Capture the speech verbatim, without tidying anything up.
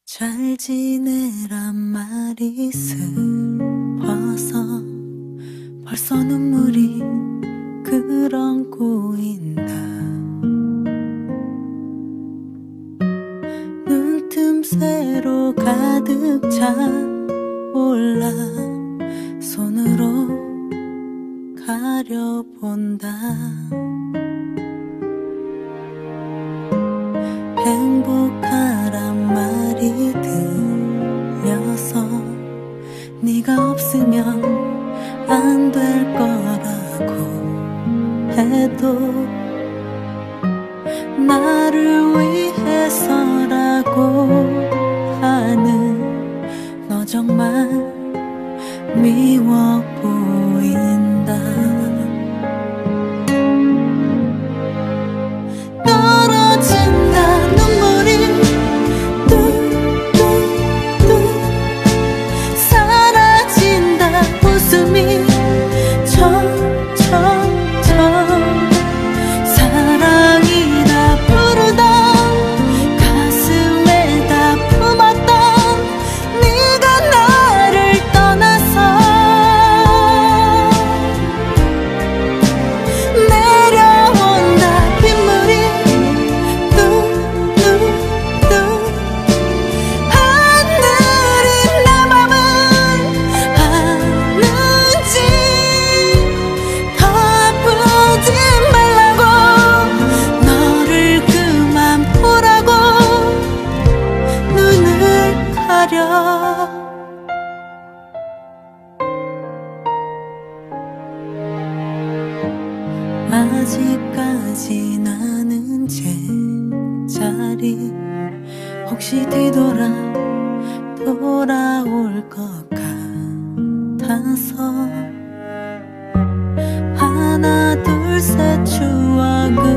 잘 지내란 말이 슬퍼서 벌써 눈물이 그런 고인다. 눈틈새로 가득 차올라 손으로 가려본다. 행복하란 말이 들려서 네가 없으면 안 될 거라고 해도 나를 위해서라고 하는 너 정말 미워 보인다. 떨어진다 눈물이 뚝뚝뚝 사라진다 웃음이 청청청 사랑이라 부르던 가슴에 다 품었던 네가 나를 떠나서 내려온다 빗물이 뚝뚝뚝 하늘이 내 맘을 아는지 더 아프지 말라고 너를 그만 보라고 눈을 가려. 아직까지 나는 제자리 혹시 뒤돌아 돌아올 것 같아서 하나 둘 셋 추억을